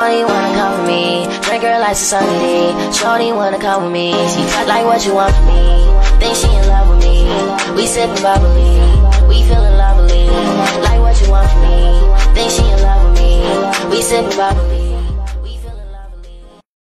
Shorty wanna come with me, drink her like it's Sunday. Shorty wanna come with me, she got like what you want from me. Think she in love with me, we sippin' bubbly, we feelin' lovely. Like what you want from me, think she